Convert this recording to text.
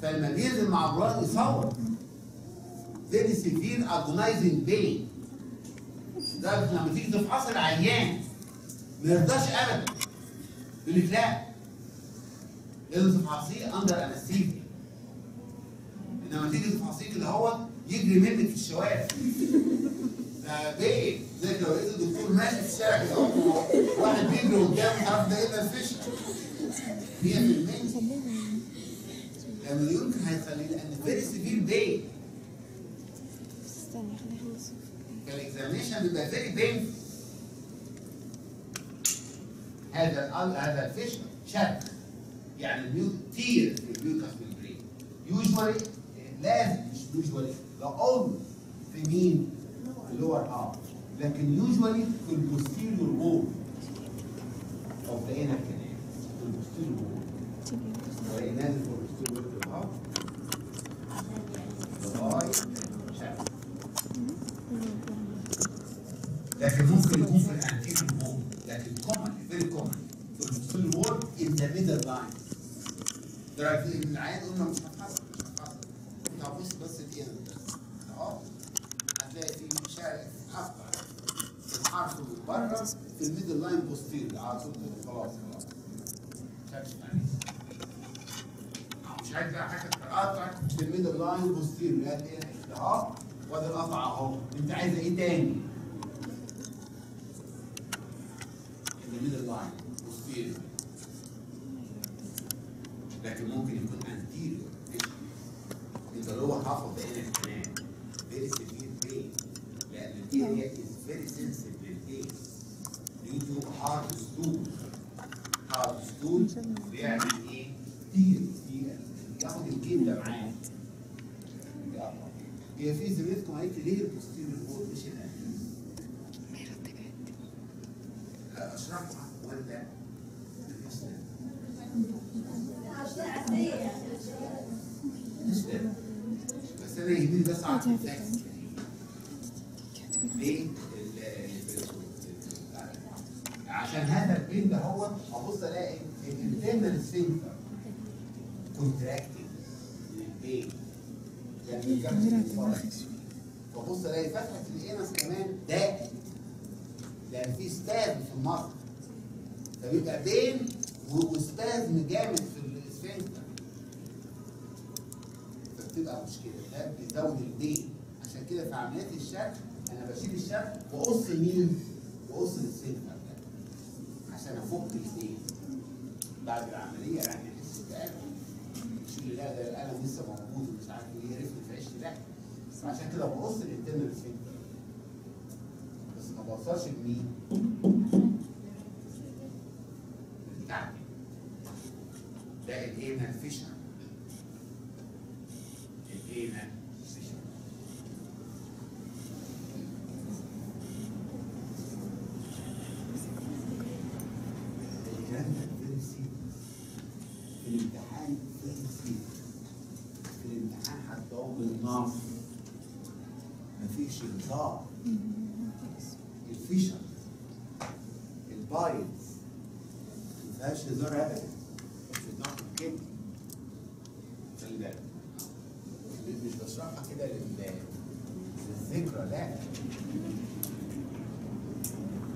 فلما بينزل مع البراء يصور فيري سيفير اجونايزنج بين. ده لما تيجي تفحص العيان ما يرضاش ابدا، يقول لك لا لازم تفحصيه اندر انستيزيا. انما تيجي تفحصيه كده هو يجري منك في الشوارع. ده بيه زي لو لقيت الدكتور ماشي في الشارع كده اهو واحد بيجري قدامه مش عارف ده ايه ده الفشل 100%. لما يمكن هيخليه لان فيري سيفير بين. استني خليني اخلص. فالاكزامينشن بيبقى فيري بين. هذا الفشل شد يعني كتير في البيوكس بالبرين. يوجوالي لازم مش يوجوالي لا اولويز في مين؟ اللور هارت، لكن يوجوالي في البوستيريور وول اوف ذا انر كانال. في البوستيريور وول لقيناه في البوستيريور وول في الهارت لغايه شد. لكن ممكن يكون في الانتيريور وول، لكن كومن فيري كومن في البوستيريور وول ان ذا ميدل لاين. درجة العين قلنا مش هتحصل انت هتبص بس الانر اهو هتلاقي في شارع اصفر الحرف من بره في الميدل لاين بوستير على طول كده. خلاص مش عايز بقى حاجه تقطع في الميدل لاين بوستير لا اهو وادي القطع اهو. انت عايزه ايه تاني؟ الميدل لاين بوستير. لكن ممكن يكون انتيريور انت اللي هو حافظ بين الكلام فيري سيفير بين لان الاريا از فيري سنسيتيف للبين ديو تو هارد ستول. هارد ستول بيعمل ايه؟ كتير ياخد الجيم ده معاه. هي في زميلتكم قالت لي ليه البوستيريور وول مش الانتيريور؟ لا اشرحها ولا بس انا يهمني بس اعرف الفاكس ليه؟ عشان هذا البين ده هو ابص الاقي الانترنال سفنكتر كونتراكتنج للبين يعني فبص الاقي فتحه الانس كمان ضاقت لان في سبازم في المصل فبيبقى بين وسبازم جامد في السفنكتر فبتبقى مشكله. ده بيزود البين. عشان كده في عمليات الشد انا بشيل الشد واقص مين؟ واقص السفنكتر ده عشان افك البين بعد العمليه. يعني احس بألم شيل لا ده الالم لسه موجود ومش عارف ايه يعرفني في عيشتي لا. فعشان كده بقص الانترنال سفنكتر بس ما بوصلش لمين؟ بتاعتي ده الانال فيشر. الانال فيشر الكلام ده فيري سيريس في الامتحان. فيري سيريس في الامتحان هتدور بالنص مفيش هزار. الفيشر البايلز مفيهاش هزار ابدا في الضغط الكبدي. خلي بالك مش بشرحها كده للذكرى لا.